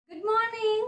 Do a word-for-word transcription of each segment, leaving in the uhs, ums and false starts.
Good morning.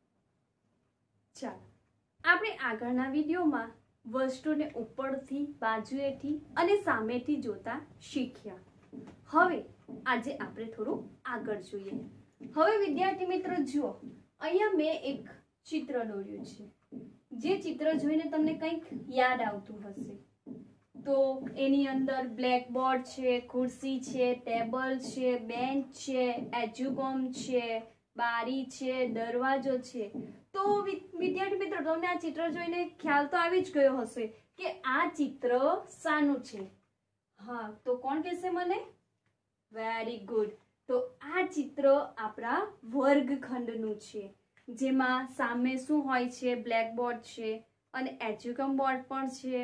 ચાલો આપણે આગળના વિડીયોમાં વસ્તુને ઉપરથી, બાજુએથી અને સામેથી જોતા શીખ્યા. હવે આજે આપણે થોડું આગળ જોઈએ. હવે વિદ્યાર્થી મિત્રો જુઓ, અહીંયા મેં એક ચિત્ર દોર્યું છે. જે ચિત્ર જોઈને તમને કંઈક યાદ આવતું હશે. તો એની અંદર બ્લેકબોર્ડ છે, ખુરશી છે, ટેબલ છે, બેન્ચ છે, એજ્યુગમ છે, બારી છે, દરવાજો છે. તો વિદ્યાર્થી મિત્રો તમને આ ચિત્ર જોઈને ખ્યાલ તો આવી જ ગયો હશે કે આ ચિત્ર શાનું છે. હા, તો કોણ કહેશે મને? Very good. તો આ ચિત્ર આપણા વર્ગખંડનું છે, જેમાં સામે શું હોય છે? બ્લેકબોર્ડ છે અને એજ્યુગમ બોર્ડ પણ છે.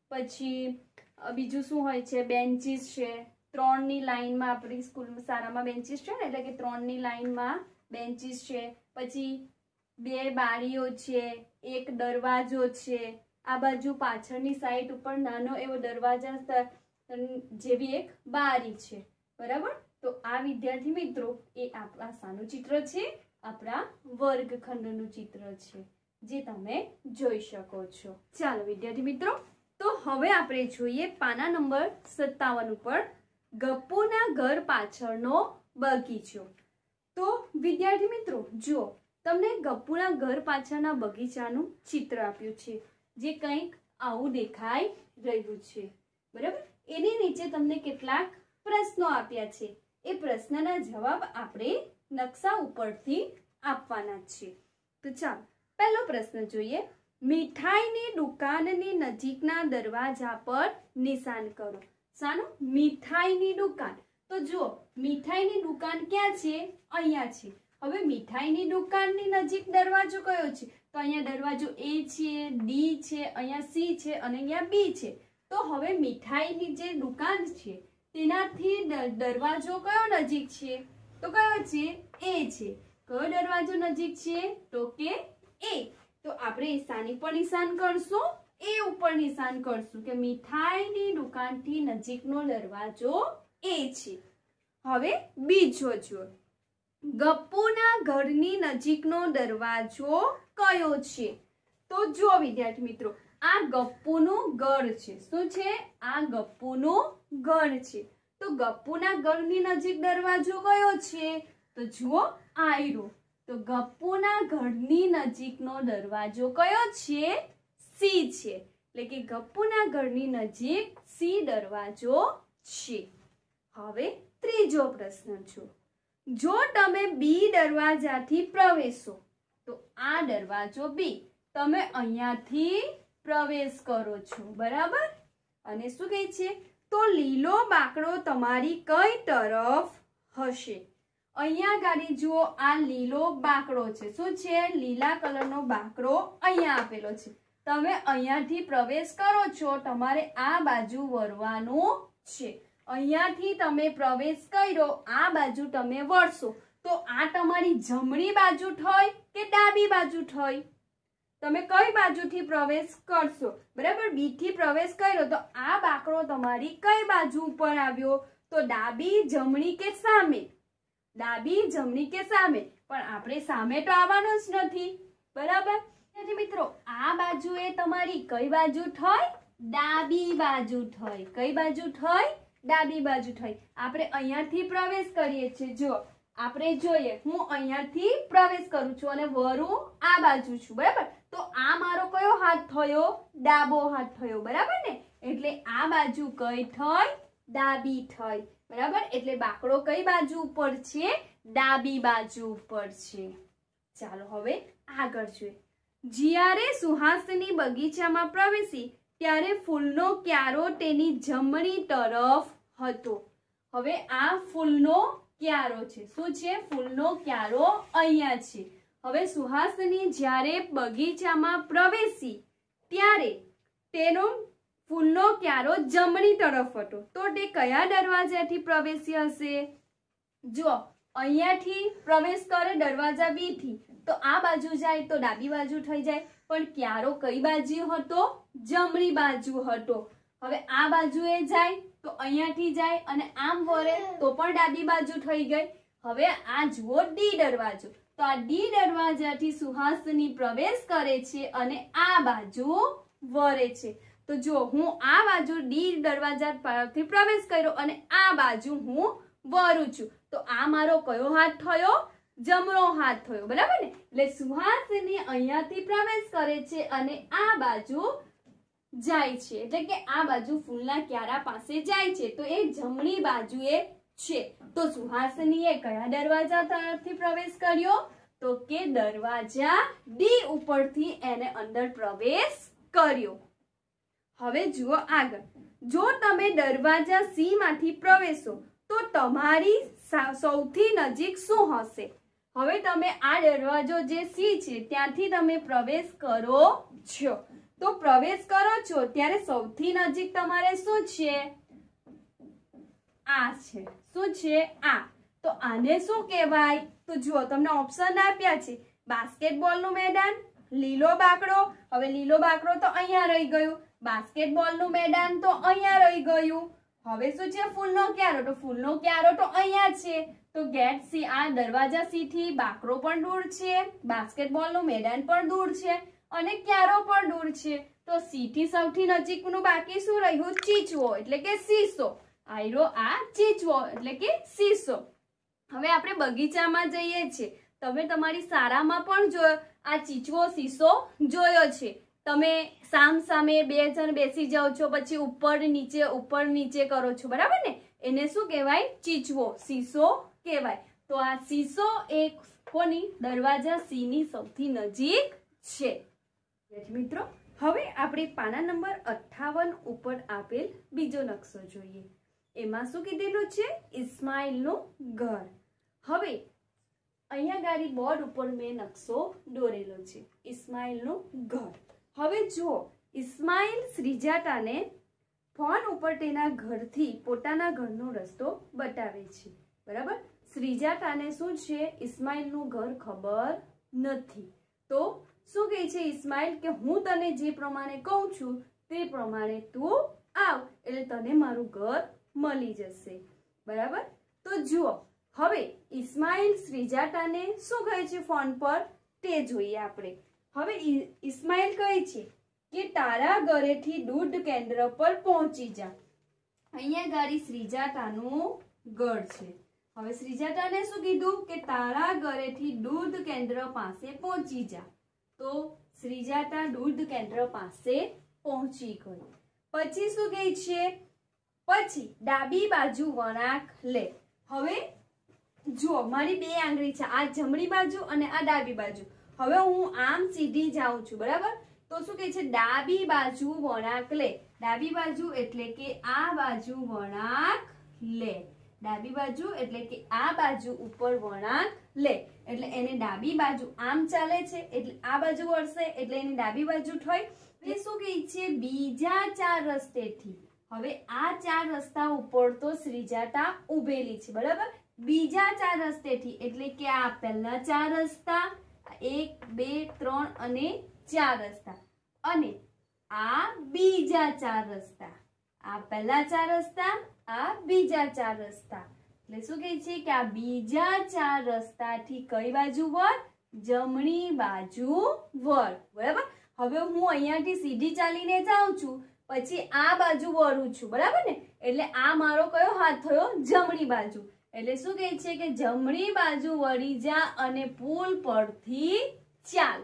પછી બીજું શું હોય છે? બેન્ચીસ છે. ત્રણની લાઈનમાં આપણી સ્કૂલમાં શાળામાં બેન્ચીસ છે ને, એટલે કે ત્રણની લાઈનમાં બેન્ચીસ છે. પછી બે બારીઓ છે, એક દરવાજો છે. આ બાજુ પાછળની સાઈડ ઉપર નાનો એવો દરવાજા જેવી એક બારી છે. બરાબર? તો આ વિદ્યાર્થી મિત્રો એ આપણા શાનું ચિત્ર છે? આપણા વર્ગખંડનું ચિત્ર છે, જે તમે જોઈ શકો છો. ચાલો વિદ્યાર્થી મિત્રો, તો હવે આપણે જોઈએ પાના નંબર સત્તાવન ઉપર ગપ્પુના ઘર પાછળનો બગીચો. તો વિદ્યાર્થી મિત્રો જુઓ, તમને ગપ્પુના ઘર પાછળના બગીચાનું ચિત્ર આપ્યું છે, જે કંઈક આવું દેખાઈ રહ્યું છે. બરાબર? એની નીચે તમને કેટલાક પ્રશ્નો આપ્યા છે. એ પ્રશ્નના જવાબ આપણે નકશા ઉપરથી આપવાના છે. તો ચાલો પહેલો પ્રશ્ન જોઈએ. મીઠાઈની દુકાનની નજીકના દરવાજા પર નિશાન કરો. શાનું? મીઠાઈની દુકાન. તો જુઓ, મીઠાઈની દુકાન ક્યાં છે? અહીંયા છે. હવે મીઠાઈની દુકાનની નજીક દરવાજો કયો છે? તો અહીંયા દરવાજો એ છે, ડી છે, અહીંયા સી છે અને અહીંયા બી છે. તો હવે મીઠાઈની જે દુકાન છે તેનાથી દરવાજો કયો નજીક છે? તો કયો છે? એ છે. કયો દરવાજો નજીક છે? તો કે એ. તો આપણે શાની પર નિશાન કરશું? એ ઉપર નિશાન કરશું કે મીઠાઈની દુકાનથી નજીકનો દરવાજો એ છે. હવે બીજો જો, ગપ્પુના ઘરની નજીકનો દરવાજો કયો છે? તો જો વિદ્યાર્થી મિત્રો, આ ગપ્પુનું ઘર છે. શું છે? આ ગપ્પુનું ઘર છે. તો ગપ્પુના ઘરની નજીક દરવાજો કયો છે? તો જુઓ, આયરો. તો ગપ્પુના ઘરની નજીકનો દરવાજો કયો છે? સી છે. એટલે કે ગપ્પુના ઘરની નજીક સી દરવાજો છે. હવે ત્રીજો પ્રશ્ન જો, જો તમે બી દરવાજાથી પ્રવેશો, તો આ દરવાજો બી, તમે અહીંયાથી પ્રવેશ કરો છો. બરાબર? અને શું કહે છે? તો લીલો બાકડો તમારી કઈ તરફ હશે? અહીંયા ગાડી જુઓ, આ લીલો બાકડો છે. શું છે? લીલા કલરનો બાકડો અહીંયા આપેલો છે. તમે અહીંયાથી પ્રવેશ કરો છો, તમારે આ બાજુ વળવાનું છે. અહીંયાથી તમે પ્રવેશ કર્યો, આ બાજુ તમે વળશો, તો આ તમારી જમણી બાજુ થઈ કે ડાબી બાજુ થઈ? તમે કઈ બાજુથી પ્રવેશ કરશો? બરાબર? બી થી પ્રવેશ કર્યો, તો આ બાકડો તમારી કઈ બાજુ ઉપર આવ્યો? તો ડાબી, જમણી કે સામે? ડાબી, જમણી કે સામે? પણ આપણે સામે તો આવવાનું જ નથી. બરાબર? મિત્રો, આ બાજુ એ તમારી કઈ બાજુ થઈ? ડાબી બાજુ થઈ. કઈ બાજુ થઈ? ડાબી બાજુ થઈ. આપણે અહીંયાથી પ્રવેશ કરીએ છીએ. જો આપણે જોઈએ, હું અહીંયાથી પ્રવેશ કરું છું અને વરું આ બાજુ છું. બરાબર? તો આ મારો કયો હાથ થયો? ડાબો હાથ થયો. બરાબર ને? એટલે આ બાજુ કઈ થઈ? ડાબી થઈ. બરાબર? એટલે બાકડો કઈ બાજુ ઉપર છે? ડાબી બાજુ ઉપર છે. ચાલો હવે આગળ જોઈએ. જ્યારે સુહાસિની બગીચામાં પ્રવેશી ત્યારે ફૂલનો ક્યારો તેની જમણી તરફ હતો. હવે આ ફૂલનો ક્યારો છે. શું છે? ફૂલનો ક્યારો અહીંયા છે. હવે સુહાસિની જ્યારે બગીચામાં પ્રવેશી ત્યારે તેનો ફૂલનો ક્યારો જમણી તરફ હતો. તો તે કયા દરવાજાથી પ્રવેશી હશે? જો અહીંયાથી પ્રવેશ કરે દરવાજા બી થી, તો આ બાજુ જાય તો ડાબી બાજુ થઈ જાય. પણ ક્યારો કઈ બાજુ હતો? જમણી બાજુ હતો. હવે આ બાજુએ જાય તો અહીંયાથી જાય અને આમ વળે તો પણ ડાબી બાજુ થઈ ગઈ. હવે આ જુઓ ડી દરવાજો. તો આ ડી દરવાજાથી સુહાસિની પ્રવેશ કરે છે અને આ બાજુ વરે છે. તો જો હું આ બાજુ ડી દરવાજા પરથી પ્રવેશ કર્યો અને આ બાજુ હું વરું છું, તો આ મારો કયો હાથ થયો? જમણો હાથ થયો, બરાબર ને? એટલે સુહાસિની અહીંયાથી પ્રવેશ કરે છે અને આ બાજુ જાય છે, એટલે કે આ બાજુ ફૂલના ક્યારા પાસે જાય છે, તો એ જમણી બાજુએ છે. તો સુહાસિનીએ કયા દરવાજા તરફથી પ્રવેશ કર્યો? તો કે દરવાજા ડી ઉપરથી એને અંદર પ્રવેશ કર્યો. હવે જુઓ આગળ, જો તમે દરવાજા સી માંથી પ્રવેશો તો તમારી સૌથી નજીક શું હશે? હવે તમે આ દરવાજો જે સી છે ત્યાંથી તમે પ્રવેશ કરો છો, તો પ્રવેશ કરો છો ત્યારે સૌથી નજીક તમારે શું છે? આ છે. શું છે? આ. તો આને શું કહેવાય? તો જુઓ તમને ઓપ્શન આપ્યા છે, બાસ્કેટબોલ નું મેદાન, લીલો બાકડો. હવે લીલો બાકડો તો અહીંયા રહી ગયું, બાસ્કેટબોલ નું મેદાન તો અહીંયા રહી ગયું. હવે શું છે? ફૂલનો ક્યારો. તો ફૂલનો ક્યારો તો અહીંયા છે, તો ગેટ સી, આ દરવાજા સી થી બાકડો પણ દૂર છે, બાસ્કેટબોલ નું મેદાન પણ દૂર છે અને ક્યારો પણ દૂર છે. તો સી થી સૌથી નજીકનું બાકી શું રહ્યું? ચીચવો, એટલે કે સીસો. આયરો આ ચીચવો એટલે કે સીસો. હવે આપણે બગીચામાં જઈએ છીએ, તમે તમારી શાળામાં પણ જો આ ચીચવો સીસો જોયો છે. તમે સામ સામે બે જણ બેસી જાઓ છો, પછી ઉપર નીચે ઉપર નીચે કરો છો, બરાબર ને? એને શું કહેવાય? ચીચવો, સીસો કહેવાય. તો આ સીસો એક કોની? દરવાજા સી ની સૌથી નજીક છે. મિત્રો હવે આપણે પાના નંબર અઠ્ઠાવન ઉપર આપેલ બીજો નકશો જોઈએ. એમાં શું કીધેલું છે? ઇસ્માઇલનું ઘર. હવે અહીંયા ગાડી બોર્ડ ઉપર મેં નકશો દોરેલો છે, ઇસ્માઇલનું ઘર. હવે જો ઇસ્માઇલ શ્રીજાતાને ફોન ઉપર તેના ઘરથી પોતાના ઘરનો રસ્તો બતાવે છે, બરાબર? શ્રીજાતાને શું છે? ઇસ્માઇલનું ઘર ખબર નથી. તો શું કહે છે ઇસ્માઇલ કે હું તને જે પ્રમાણે કહું છું તે પ્રમાણે તું આવ, એટલે તને મારું ઘર મળી જશે, બરાબર? તો જુઓ હવે ઇસ્માઇલ શ્રીજાતાને શું કહે છે ફોન પર તે જોઈએ આપણે. હવે ઇસ્માઇલ કહે છે કે તારા ઘરેથી દૂધ કેન્દ્ર પર પહોંચી જા. અહીંયા ગાડી શ્રીજાતાનું ઘર છે. હવે શ્રીજાતાને શું કીધું કે તારા ઘરેથી દૂધ કેન્દ્ર પાસે પહોંચી જા. તો શ્રીજાતા દૂધ કેન્દ્ર પાસે પહોંચી ગઈ. પછી શું કહે છે? પછી ડાબી બાજુ વળાંક લે. હવે જુઓ મારી બે આંગળી છે, આ જમણી બાજુ અને આ ડાબી બાજુ. હવે હું આમ સીધી જાઉં છું, બરાબર? તો શું કહે છે? ડાબી બાજુ વળાંક લે. ડાબી બાજુ એટલે કે આ બાજુ વળાંક લે. ડાબી બાજુ એટલે કે આ બાજુ ઉપર વળાંક લે. એટલે એને ડાબી બાજુ આમ ચાલે છે એટલે આ બાજુ વળશે, એટલે એની ડાબી બાજુ થઈ. એ શું કહે છે? બીજા ચાર રસ્તેથી. હવે આ ચાર રસ્તા ઉપર તો શ્રીજાતા ઉભેલી છે, બરાબર? બીજા ચાર રસ્તેથી એટલે કે આ પહેલા ચાર રસ્તા, એક બે ત્રણ અને ચાર રસ્તા, અને આ બીજા ચાર રસ્તા. આ પહેલા ચાર રસ્તા, આ બીજા ચાર રસ્તા. એટલે શું કહે છે કે આ બીજા ચાર રસ્તાથી કઈ બાજુ વળ? જમણી બાજુ વળ, બરાબર? હવે હું અહીંયાથી સીધી ચાલીને જાઉં છું, પછી આ બાજુ વળું છું, બરાબર ને? એટલે આ મારો કયો હાથ થયો? જમણી બાજુ. એટલે શું કહે છે કે જમણી બાજુ વળી જા અને પુલ પરથી ચાલ.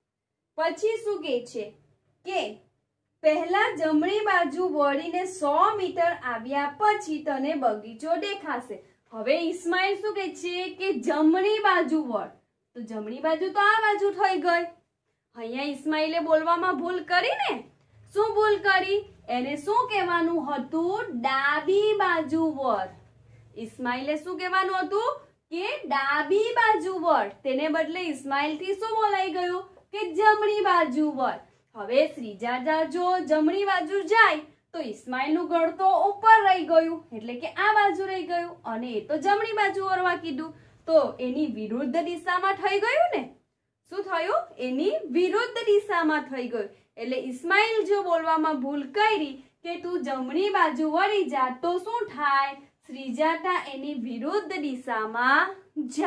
પછી શું કહે છે કે પહેલા જમણી બાજુ વળીને સો મીટર આવ્યા પછી તને બગીચો દેખાશે. હવે ઇસ્માઇલ શું કહે છે કે જમણી બાજુ વળ. તો જમણી બાજુ તો આ બાજુ થઈ ગઈ. અહીંયા ઇસ્માઇલે બોલવામાં ભૂલ કરી ને. શું ભૂલ કરી? એને શું કહેવાનું હતું? ડાબી બાજુ વળ. ઇસ્માઇલે શું કહેવાનું હતું? કે ડાબી બાજુ વળ. તેને બદલે ઇસ્માઇલ થી શું બોલાઈ ગયું? કે જમણી બાજુ વળ. હવે શ્રીજાતા જો જમણી બાજુ જાય તો ઇસ્માઇલ નું ઘર તો ઉપર રહી ગયું, એટલે કે આ બાજુ રહી ગયું, અને એ તો જમણી બાજુ વળવા કીધું, તો એની વિરુદ્ધ દિશામાં થઈ ગયું ને. શું થયું? એની વિરુદ્ધ દિશામાં થઈ ગયું. એટલે ઇસ્માઇલ જો બોલવામાં ભૂલ કરી કે તું જમણી બાજુ વળી જા, તો શું થાય? શ્રીજાતા એની વિરુદ્ધ દિશામાં જાય.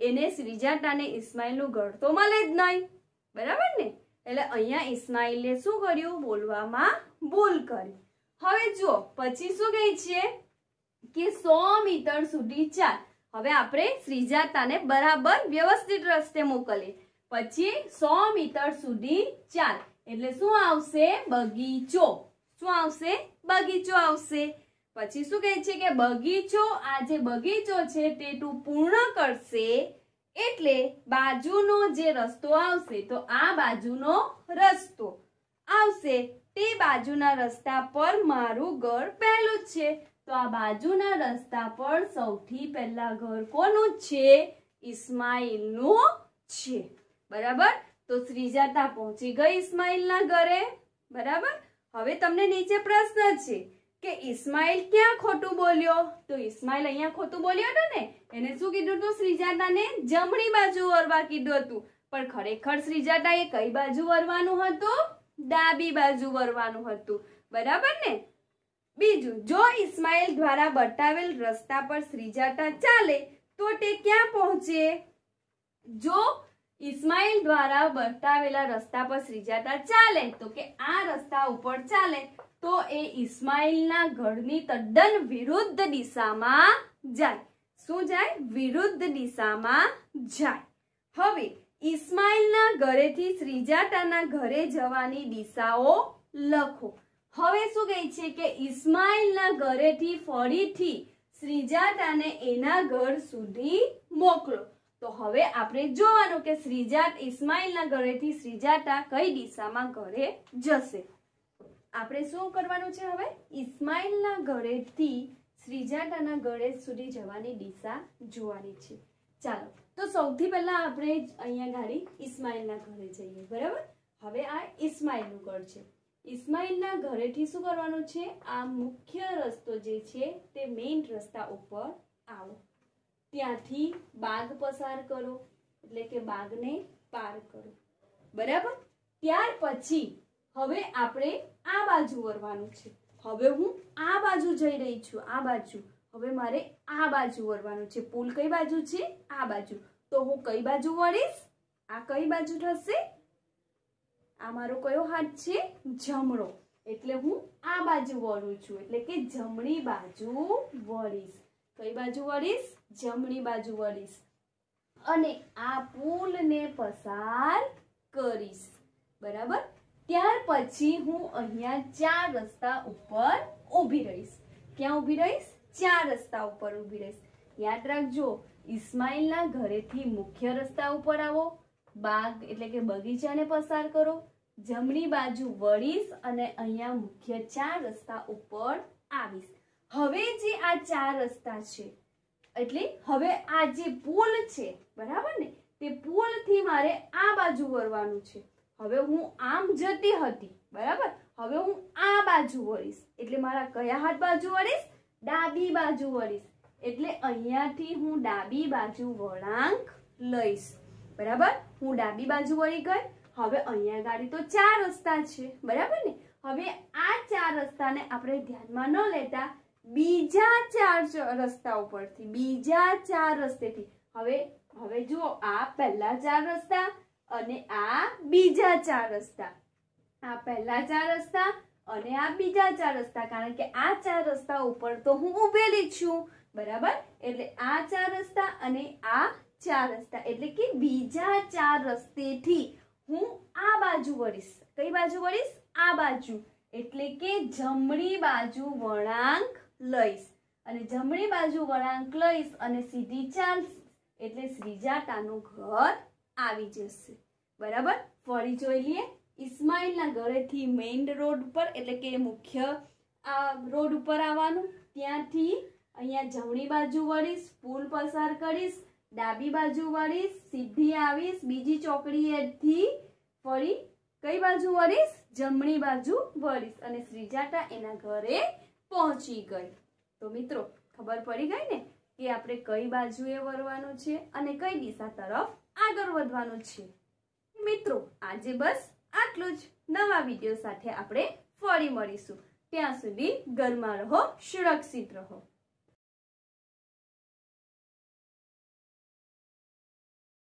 એને શ્રીજાતાને ઇસ્માઇલનું ઘર તો મળે જ નહીં, બરાબર ને? એટલે અહીંયા ઇસ્માઇલે શું કર્યું? બોલવામાં ભૂલ કરી. હવે જો પછી શું કહે છે કે સો મીટર સુધી ચાલ. હવે આપણે શ્રીજાતાને બરાબર વ્યવસ્થિત રસ્તે મોકલીએ. પછી સો મીટર સુધી ચાલ એટલે શું આવશે? બગીચો. શું આવશે? બગીચો આવશે. પછી શું કહે છે કે બગીચો, આ જે બગીચો છે તે તું પૂર્ણ કરશે એટલે બાજુનો જે રસ્તો આવશે, તો આ બાજુનો રસ્તો આવશે, તે બાજુના રસ્તા પર મારું ઘર પહેલું જ છે. તો આ બાજુના રસ્તા પર સૌથી પહેલા ઘર કોનું છે? ઇસ્માઇલનું છે, બરાબર? તો શ્રીજાતા પહોંચી ગઈ ઇસ્માઇલના ઘરે, બરાબર? હવે તમને નીચે પ્રશ્ન છે કે ઇસ્માઇલ ક્યાં ખોટું બોલ્યો? તો ઇસ્માઇલ અહીંયા ખોટું બોલ્યો હતો ને, એને શું કીધું હતું? શ્રીજાતાને જમણી બાજુ વળવા કીધું હતું, પણ ખરેખર શ્રીજાતાએ કઈ બાજુ વળવાનું હતું? ડાબી બાજુ વળવાનું હતું, બરાબર ને? બીજું, જો ઇસ્માઇલ દ્વારા બતાવેલ રસ્તા પર શ્રીજાતા ચાલે તો તે ક્યાં પહોંચે? જો ઇસ્માઇલ દ્વારા બતાવેલા રસ્તા પર શ્રીજાતા ચાલે તો કે આ રસ્તા ઉપર ચાલે તો એ ઇસ્માઇલના ઘરની તદ્દન વિરુદ્ધ દિશામાં જાય. શું જાય? વિરુદ્ધ દિશામાં જાય. હવે ઇસ્માઇલના ઘરેથી શ્રીજાતાના ઘરે જવાની દિશાઓ લખો. હવે શું કહે છે કે ઇસ્માઇલના ઘરેથી ફરીથી શ્રીજાતાને એના ઘર સુધી મોકલો. તો હવે આપણે જોવાનું કે શ્રીજાત ઇસ્માઇલના ઘરેથી શ્રીજાતા કઈ દિશામાં ઘરે જશે. આપણે શું કરવાનું છે? હવે ઇસ્માઇલના ઘરેથી શ્રીજાતાના ઘરે સુધી જવાની દિશા જોવાની છે. ચાલો, તો સૌથી પહેલા આપણે અહીંયા ગાડી ઇસ્માઇલના ઘરે જઈએ, બરાબર? હવે આ ઇસ્માઇલનું ઘર છે. ઇસ્માઇલના ઘરેથી શું કરવાનું છે? આ મુખ્ય રસ્તો જે છે તે મેઇન રસ્તા ઉપર આવો, ત્યાંથી બાગ પસાર કરો એટલે કે બાગને પાર કરો, બરાબર? ત્યાર પછી હવે આપણે આ બાજુ વળવાનું છે. હવે હું આ બાજુ જઈ રહી છું, આ બાજુ. હવે મારે આ બાજુ વળવાનું છે. પુલ કઈ બાજુ છે? આ બાજુ. તો હું કઈ બાજુ વળીશ? આ કઈ બાજુ થશે? આ મારો કયો હાથ છે? જમણો. એટલે હું આ બાજુ વળું છું, એટલે કે જમણી બાજુ વળીશ. કઈ બાજુ વળીશ? જમણી બાજુ વળીશ અને આ પુલને પસાર કરીશ, બરાબર? ત્યાર પછી હું અહીંયા ચાર રસ્તા ઉપર ઊભી રહીશ. ક્યાં ઊભી રહીશ? ચાર રસ્તા ઉપર ઊભી રહીશ. યાદ રાખજો, ઇસ્માઇલના ઘરેથી મુખ્ય રસ્તા ઉપર આવો, બાગ એટલે કે બગીચાને પસાર કરો, જમણી બાજુ વળીશ અને અહીંયા મુખ્ય ચાર રસ્તા ઉપર આવીશ. હવે જે આ ચાર રસ્તા છે એટલે હવે આ જે પુલ છે, બરાબર ને, તે પુલથી મારે આ બાજુ વળવાનું છે. હવે હું આમ જતી હતી, બરાબર? હવે હું આ બાજુ વળીશ એટલે મારા કયા હાથ બાજુ વળીશ? ડાબી બાજુ વળીશ. એટલે અહીંયાથી હું ડાબી બાજુ વળાંક લઈશ, બરાબર? હું ડાબી બાજુ વળી ગઈ. હવે અહીંયા ગાડી તો ચાર રસ્તા છે, બરાબર ને? હવે આ ચાર રસ્તાને આપણે ધ્યાનમાં ન લેતા બીજા ચાર રસ્તા ઉપરથી, બીજા ચાર રસ્તેથી હવે હવે જુઓ, આ પહેલા ચાર રસ્તા અને આ બીજા ચાર રસ્તા. આ પહેલા ચાર રસ્તા અને આ બીજા ચાર રસ્તા, કારણ કે આ ચાર રસ્તા ઉપર તો હું ઊભેલી છું, બરાબર? એટલે આ ચાર રસ્તા અને આ ચાર રસ્તા, એટલે કે બીજા ચાર રસ્તેથી હું આ બાજુ વળીશ. કઈ બાજુ વળીશ? આ બાજુ. એટલે કે જમણી બાજુ વળાંક લઈશ અને જમણી બાજુ વળાંક લઈશ અને સીધી ચાલશ એટલે શ્રીજાતાનું ઘર આવી જશે, બરાબર? ફરી જોઈ લઈએ. ઇસ્માઇલના ઘરેથી મેઇન રોડ ઉપર એટલે કે મુખ્ય આ રોડ ઉપર આવવાનું, ત્યાંથી અહીંયા જમણી બાજુ વળીશ, પુલ પસાર કરીશ, ડાબી બાજુ વળીશ, સીધી આવીશ, બીજી ચોકડીએથી ફરી કઈ બાજુ વળીશ? જમણી બાજુ વળીશ અને શ્રીજાતા એના ઘરે પહોંચી ગઈ. તો મિત્રો ખબર પડી ગઈ ને કે આપણે કઈ બાજુએ વળવાનું છે અને કઈ દિશા તરફ આગળ વધવાનું છે. મિત્રો આજે બસ આટલું જ. નવા વિડીયો સાથે આપણે ફરી મળીશું. ત્યાં સુધી ઘરમાં રહો, સુરક્ષિત રહો.